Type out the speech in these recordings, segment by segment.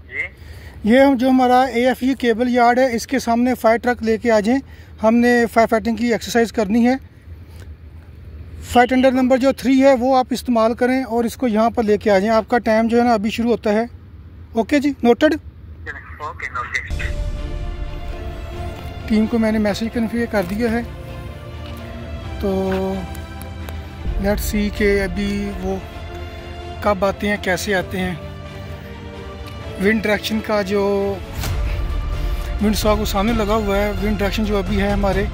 ये हम जो हमारा AFE केबल यार्ड है, इसके सामने फायर ट्रक लेके आ जाएं। हमने फायर फाइटिंग की एक्सरसाइज करनी है। फाइट अंडर नंबर जो 3 है वो आप इस्तेमाल करें और इसको यहाँ पर लेके आ जाएं। आपका टाइम जो है ना अभी शुरू होता है। ओके जी, नोटेड। Okay noted. टीम को मैंने मैसेज कन्फिगर कर दिया है, तो लेट्स सी के अभी वो कब आते हैं, कैसे आते हैं। विंड डायरेक्शन का जो विंड सॉक वो सामने लगा हुआ है। विंड डायरेक्शन जो अभी है हमारे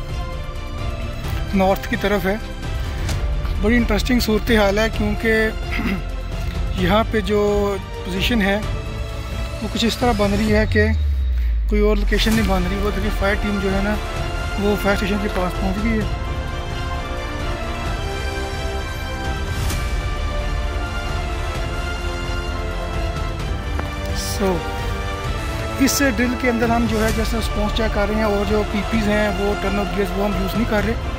नॉर्थ की तरफ है। बड़ी इंटरेस्टिंग सूरत हाल है, क्योंकि यहाँ पे जो पोजीशन है वो कुछ इस तरह बन रही है कि कोई और लोकेशन नहीं बन रही। वो देखिए फायर टीम जो है ना वो फायर स्टेशन के पास पहुँच गई है। तो इस ड्रिल के अंदर हम जो है जैसे रिस्पॉन्स चेक कर रहे हैं, और जो पीपीज़ हैं वो टर्न आउट गियर्स वो हम यूज़ नहीं कर रहे।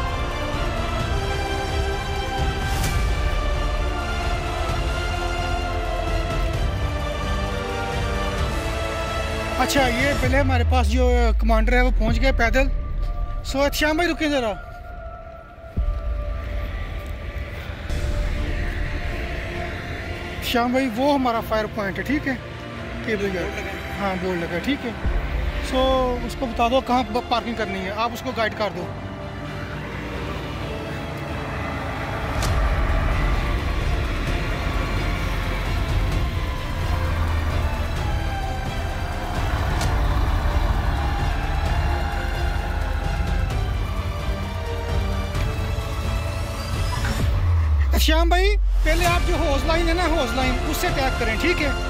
अच्छा, ये पहले हमारे पास जो कमांडर है वो पहुंच गया पैदल। सो श्याम भाई रुके ज़रा। श्याम भाई वो हमारा फायर पॉइंट है, ठीक है। केबल यार्ड, हाँ बोर्ड लगा, ठीक है। सो उसको बता दो कहाँ पार्किंग करनी है, आप उसको गाइड कर दो। श्याम भाई पहले आप जो होज लाइन है ना, होज लाइन उससे अटैक करें, ठीक है।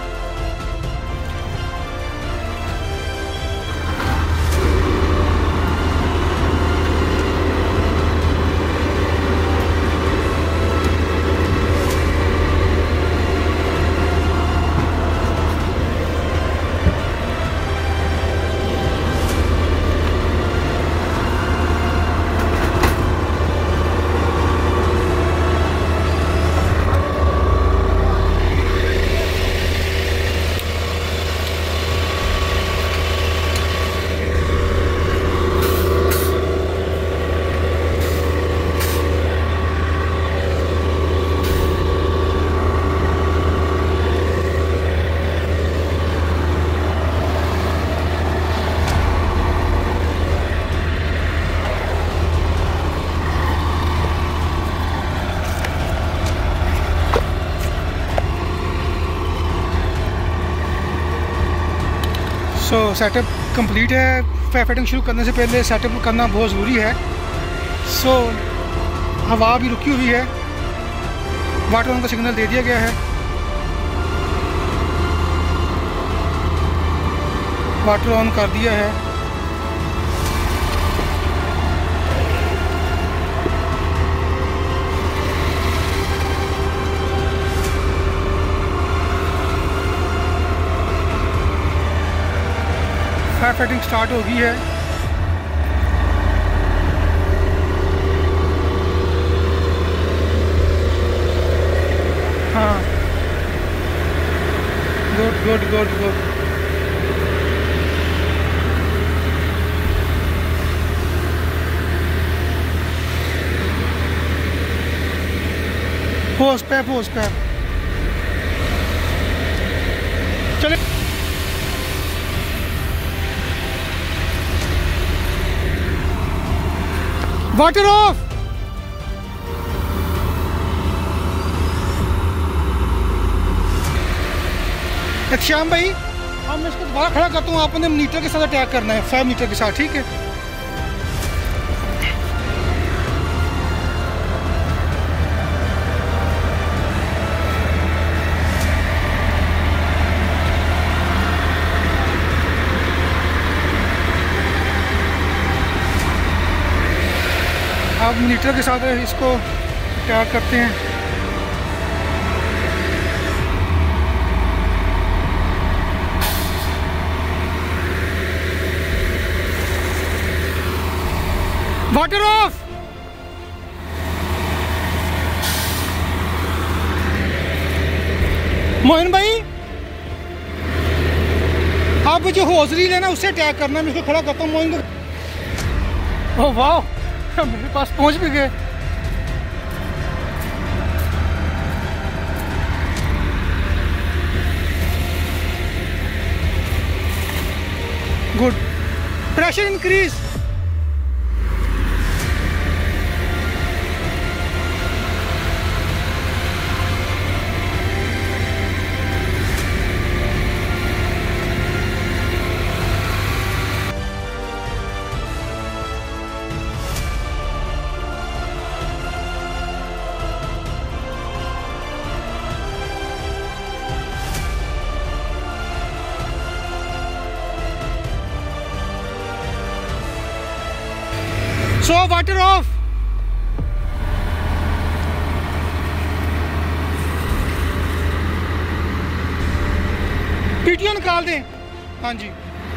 सो सेटअप कंप्लीट है। फायर फाइटिंग शुरू करने से पहले सेटअप करना बहुत ज़रूरी है। सो हवा भी रुकी हुई है, वाटर ऑन का सिग्नल दे दिया गया है। वाटर ऑन कर दिया है। फायर फाइटिंग स्टार्ट हो गई है। हाँ, good good good good. Hose pipe, hose pipe चले। Water off. श्याम भाई हम इसको दोबारा खड़ा करता हूँ, आपने मीटर के साथ अटैक करना है, 5 मीटर के साथ, ठीक है। आप मीटर के साथ इसको अटैक करते हैं। Water of. मोहन भाई अब जो होजरील है ना उससे अटैक करना, मैं इसको खड़ा करता हूँ। ओह वाह, मेरे पास पहुँच भी गए। Good, pressure increase. So water off. PTO निकाल दें। हाँ जी।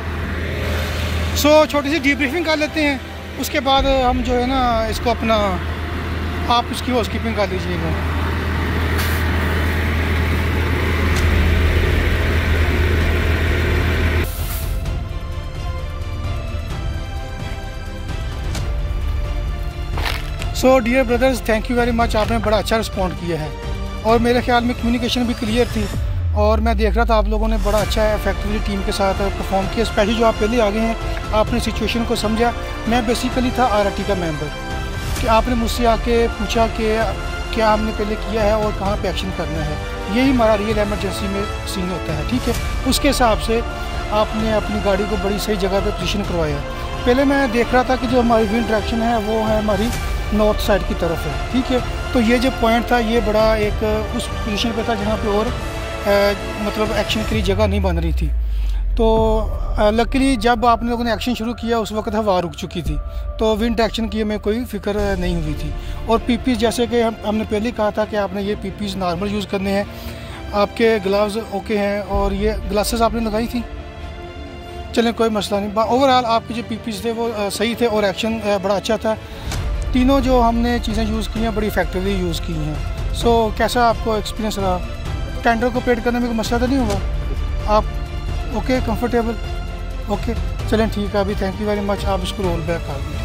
सो छोटी सी डीब्रीफिंग कर लेते हैं, उसके बाद हम जो है ना इसको अपना, आप इसकी हाउसकीपिंग कर लीजिएगा। So dear brothers, thank you very much, आपने बड़ा अच्छा रिस्पॉन्ड किया है और मेरे ख्याल में कम्युनिकेशन भी क्लियर थी और मैं देख रहा था आप लोगों ने बड़ा अच्छा इफेक्टिवली टीम के साथ परफॉर्म किया। स्पेशली जो आप पहले आ गए हैं, आपने सिचुएशन को समझा। मैं बेसिकली था RRT का मेंबर, कि आपने मुझसे आके पूछा कि क्या हमने पहले किया है और कहाँ पे एक्शन करना है। यही हमारा रियल एमरजेंसी में सीन होता है, ठीक है। उसके हिसाब से आपने अपनी गाड़ी को बड़ी सही जगह पर पोजीशन करवाया। पहले मैं देख रहा था कि जो हमारी विंड डायरेक्शन है वो है हमारी नॉर्थ साइड की तरफ है, ठीक है। तो ये जो पॉइंट था ये बड़ा एक उस पोजीशन पे था जहाँ पे और मतलब एक्शन के लिए जगह नहीं बन रही थी। तो लकीली जब आप लोगों ने एक्शन शुरू किया उस वक्त हवा रुक चुकी थी, तो विंड डायरेक्शन की हमें कोई फिक्र नहीं हुई थी। और पीपीज़ जैसे कि हमने पहले कहा था कि आपने ये पीपीज़ नॉर्मल यूज़ करने हैं, आपके ग्लव्स ओके हैं और ये ग्लासेस आपने लगाई थी, चलें कोई मसला नहीं। ओवरऑल आपके जो पीपीज़ थे वो सही थे और एक्शन बड़ा अच्छा था। तीनों जो हमने चीज़ें यूज़ की हैं बड़ी इफेक्टिवली यूज़ की हैं। सो कैसा आपको एक्सपीरियंस रहा? टेंडर को पेड करने में कोई मसला तो नहीं होगा? आप ओके कंफर्टेबल? ओके चलें ठीक है, अभी थैंक यू वेरी मच, आप इसको रोल बैक कर दें।